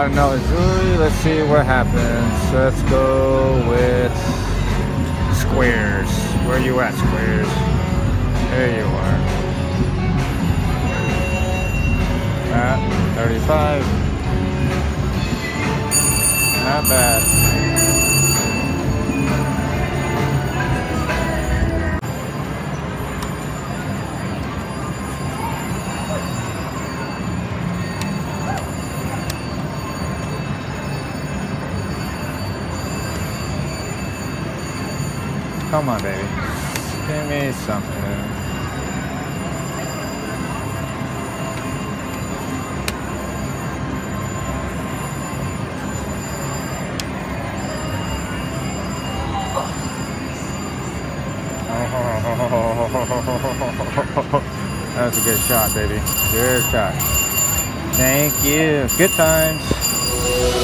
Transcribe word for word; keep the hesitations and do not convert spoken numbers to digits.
got another jewelry. Let's see what happens. Let's go with squares. Where you at, squares? There you are. At thirty-five. Not bad. Come on, baby. Give me something. That was a good shot, baby. Good shot. Thank you. Good times.